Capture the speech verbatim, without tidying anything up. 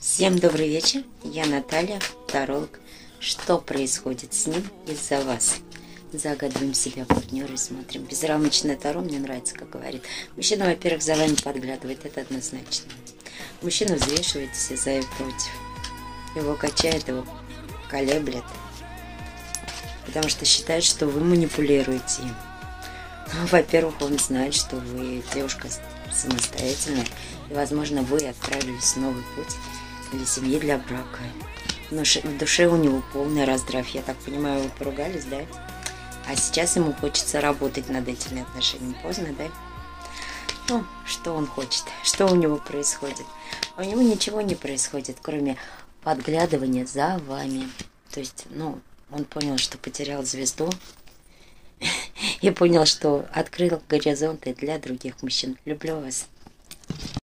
Всем добрый вечер, я Наталья, таролог. Что происходит с ним из-за вас? Загадываем себя партнера и смотрим. Безрамочное таро мне нравится, как говорит. Мужчина, во-первых, за вами подглядывает, это однозначно. Мужчина взвешивает все за и против. Его качает, его колеблет. Потому что считает, что вы манипулируете им. Ну, во-первых, он знает, что вы девушка самостоятельная. И, возможно, вы отправились в новый путь для семьи, для брака. Но в душе у него полный раздрав. Я так понимаю, вы поругались, да? А сейчас ему хочется работать над этими отношениями. Поздно, да? Ну, что он хочет? Что у него происходит? А у него ничего не происходит, кроме подглядывания за вами. То есть, ну, он понял, что потерял звезду. И понял, что открыл горизонты для других мужчин. Люблю вас.